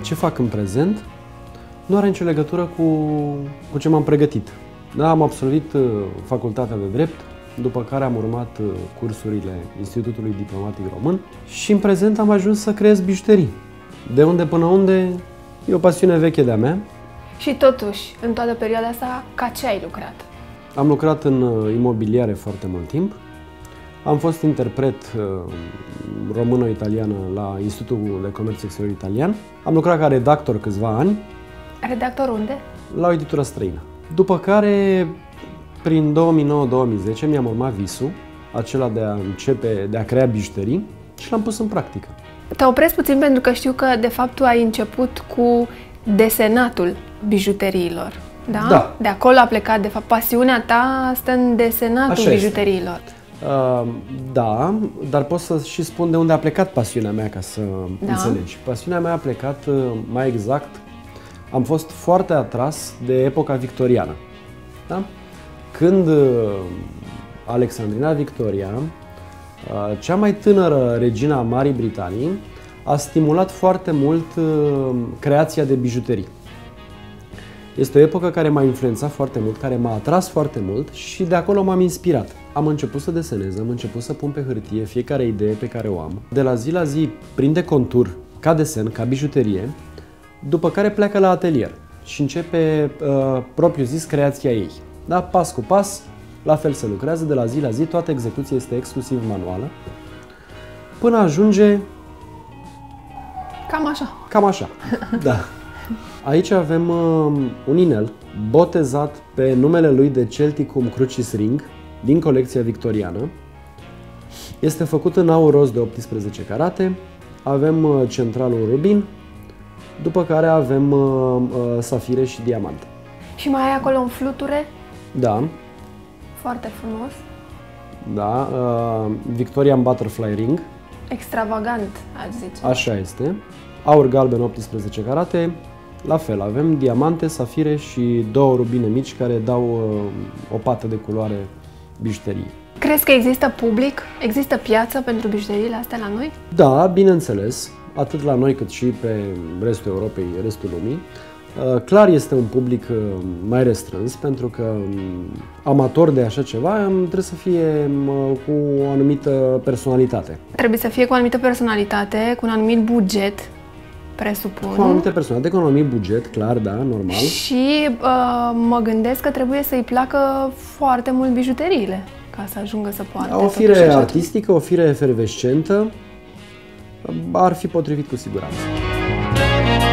ce fac în prezent nu are nicio legătură cu ce m-am pregătit. Da, am absolvit facultatea de drept, după care am urmat cursurile Institutului Diplomatic Român și în prezent am ajuns să creez bijuterii. De unde până unde e o pasiune veche de-a mea. Și totuși, în toată perioada asta, ca ce ai lucrat? Am lucrat în imobiliare foarte mult timp. Am fost interpret româno-italiană la Institutul de Comerț Exterior Italian. Am lucrat ca redactor câțiva ani. Redactor unde? La o editură străină. După care, prin 2009-2010, mi-am urmat visul, acela de a crea bijuterii și l-am pus în practică. Te opresc puțin pentru că știu că, de fapt, tu ai început cu desenatul bijuteriilor. Da? Da. De acolo a plecat, de fapt, pasiunea ta stă în desenatul bijuteriilor. Da, dar pot să și spun de unde a plecat pasiunea mea, ca să înțelegi. Pasiunea mea a plecat, mai exact, am fost foarte atras de epoca victoriană. Da? Când Alexandrina Victoria, cea mai tânără regina a Marii Britanii, a stimulat foarte mult creația de bijuterii. Este o epocă care m-a influențat foarte mult, care m-a atras foarte mult și de acolo m-am inspirat. Am început să desenez, am început să pun pe hârtie fiecare idee pe care o am. De la zi la zi prinde contur ca desen, ca bijuterie, după care pleacă la atelier și începe propriu zis creația ei. Da? Pas cu pas, la fel se lucrează, de la zi la zi, toată execuția este exclusiv manuală, până ajunge... Cam așa. Cam așa, da. Aici avem un inel botezat pe numele lui de Celticum Crucis Ring, din colecția victoriană. Este făcut în aur roz de 18 carate, avem centralul rubin, după care avem safire și diamante. Și mai ai acolo un fluture? Da. Foarte frumos. Da, Victorian Butterfly Ring. Extravagant, aș zice. Așa este. Aur galben 18 carate. La fel, avem diamante, safire și două rubine mici care dau o pată de culoare bijuteriei. Crezi că există public? Există piață pentru bijuteriile astea la noi? Da, bineînțeles, atât la noi cât și pe restul Europei, restul lumii. Clar este un public mai restrâns, pentru că amator de așa ceva trebuie să fie cu o anumită personalitate. Trebuie să fie cu o anumită personalitate, cu un anumit buget, presupun. Cu o anumită personalitate, cu un anumit buget, clar, da, normal. Și mă gândesc că trebuie să-i placă foarte mult bijuteriile ca să ajungă să poarte. O fire artistică, o fire efervescentă ar fi potrivit cu siguranță.